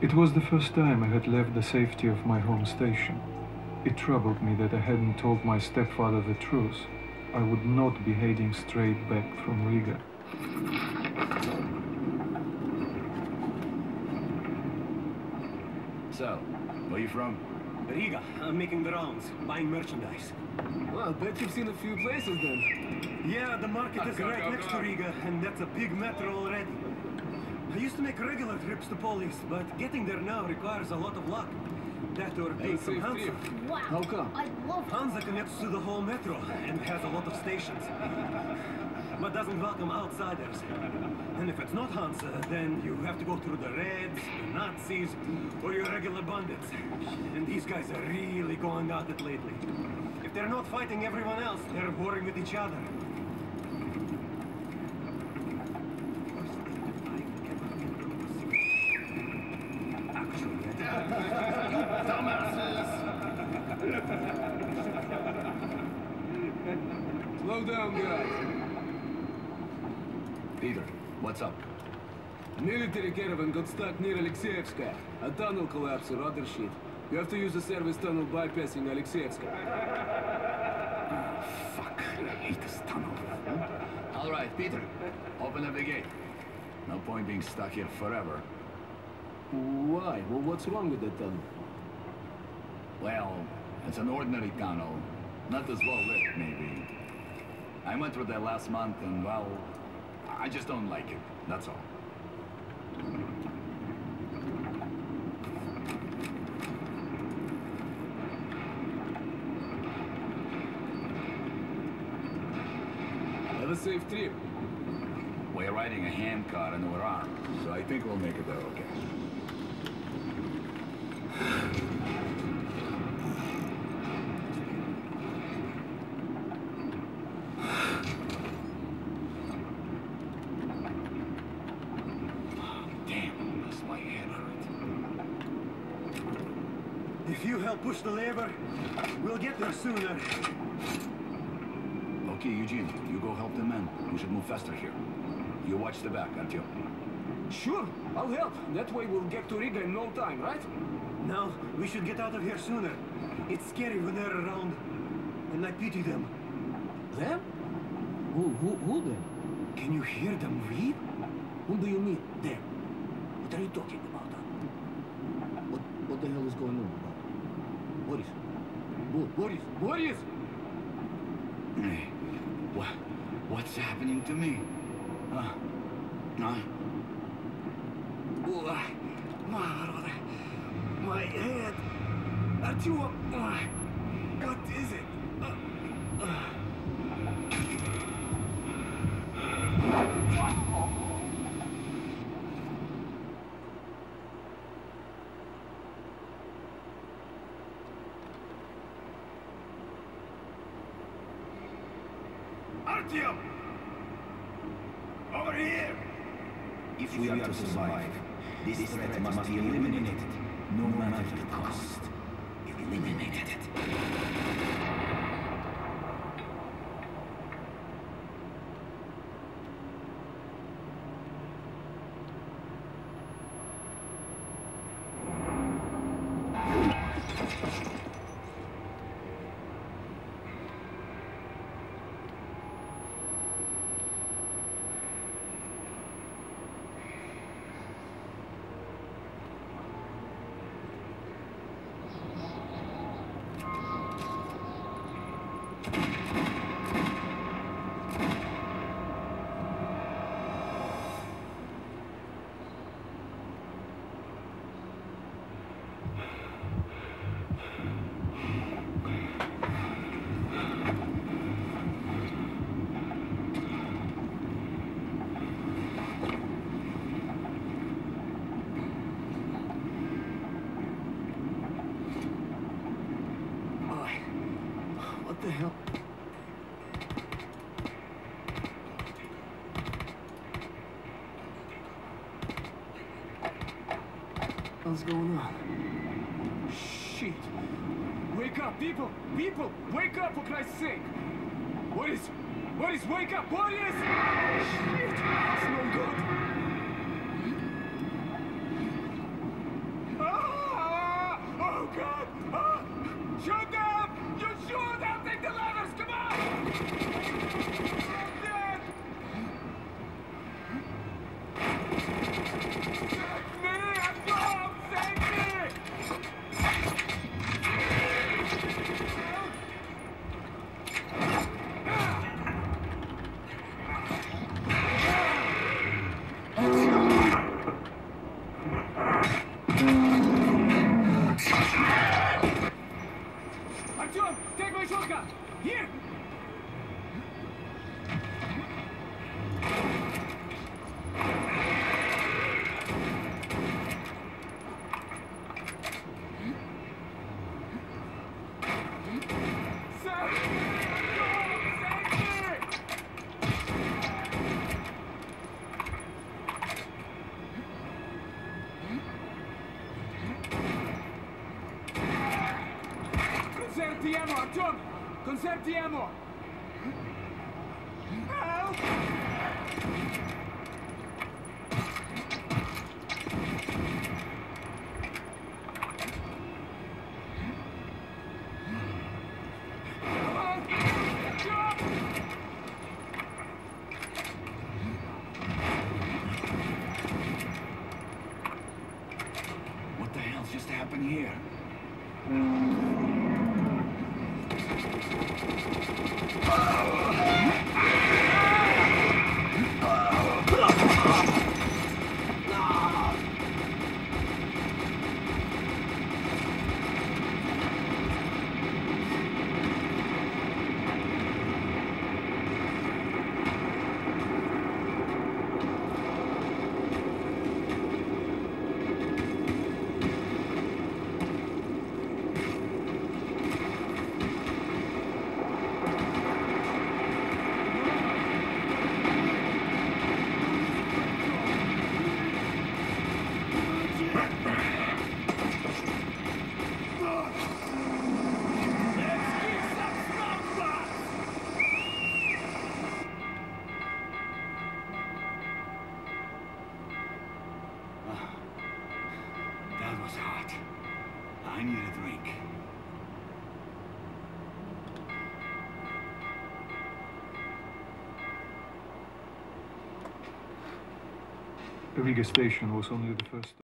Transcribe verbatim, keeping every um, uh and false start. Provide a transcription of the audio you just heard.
It was the first time I had left the safety of my home station. It troubled me that I hadn't told my stepfather the truth. I would not be heading straight back from Riga. So, where you from? Riga. I'm making the rounds, buying merchandise. Well, I bet you've seen a few places then. Yeah, the market is go, right go, next go. to Riga, and that's a big metro already. I used to make regular trips to Polis, but getting there now requires a lot of luck. That or being from safe Hansa. trip. Wow. How come? I love Hansa connects to the whole metro and has a lot of stations, but doesn't welcome outsiders. And if it's not Hansa, then you have to go through the Reds, the Nazis, or your regular bandits. And these guys are really going at it lately. If they're not fighting everyone else, they're warring with each other. Slow down, guys. Peter, what's up? A military caravan got stuck near Alexeyevska. A tunnel collapsed or other shit. You have to use the service tunnel bypassing Alexeyevska. Fuck, I hate this tunnel. All right, Peter, open up the gate. No point being stuck here forever. Why? Well, what's wrong with that tunnel? Well, it's an ordinary tunnel. Not as well lit, maybe. I went through there last month and, well, I just don't like it. That's all. Have a safe trip. We're riding a handcart and we're armed, so I think we'll make it there okay. Damn, does my head hurt. If you help push the lever, we'll get there sooner. Okay, Eugene, you go help the men. We should move faster here. You watch the back, Artyom. Sure, I'll help. That way we'll get to Riga in no time, right? No, we should get out of here sooner. It's scary when they're around, and I pity them. Them? Who, who, who them? Can you hear them weep? Whom do you mean, them? What are you talking about? Huh? What, what the hell is going on? Boris? Bo Boris? Boris? Hey, what, what's happening to me? Huh? Huh? Oh, my, my head. Artyom, what is it? Uh, uh. Artyom! Over here! If we are to survive, this threat must be eliminated, no matter the cost. Eliminated. What the hell? What's going on? Shit! Wake up, people! People! Wake up, for Christ's sake! What is... What is... Wake up! What is... Shit! It's no good! Save me! Conserti ammo, Anton! Conserti ammo! Help! What the hell's just happened here? That was hot. I need a drink. Riga station was only the first.